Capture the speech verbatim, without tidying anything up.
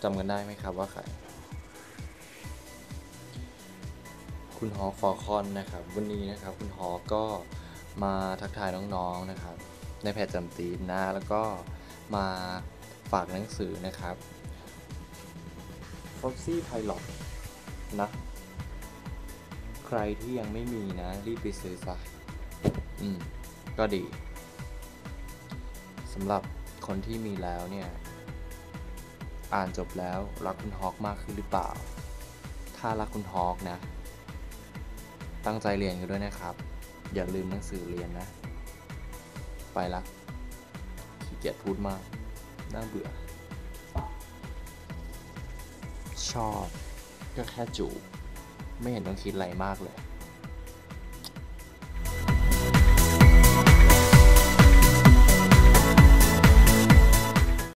จำกันได้ไหมครับว่าใครคุณฮอฟอร์คอนนะครับวันนี้นะครับคุณฮอก็มาทักทายน้องๆนะครับในแพทจำตีนนะแล้วก็มาฝากหนังสือนะครับ Foxy Pilot นะใครที่ยังไม่มีนะรีบไปซื้อซะอืมก็ดีสำหรับคนที่มีแล้วเนี่ยอ่านจบแล้วรักคุณฮอกมากขึ้นหรือเปล่าถ้ารักคุณฮอกนะตั้งใจเรียนกันด้วยนะครับอย่าลืมหนังสือเรียนนะไปละขี้เกียจพูดมากน่าเบื่อชอบก็แค่จูบไม่เห็นต้องคิดอะไรมากเลย